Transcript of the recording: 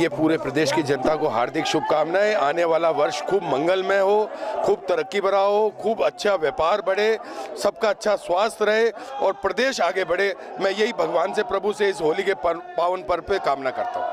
लिए पूरे प्रदेश की जनता को हार्दिक शुभकामनाएं। आने वाला वर्ष खूब मंगलमय हो, खूब तरक्की भरा हो, खूब अच्छा व्यापार बढ़े, सबका अच्छा स्वास्थ्य रहे और प्रदेश आगे बढ़े। मैं यही भगवान से, प्रभु से इस होली के पावन पर्व पे कामना करता हूँ।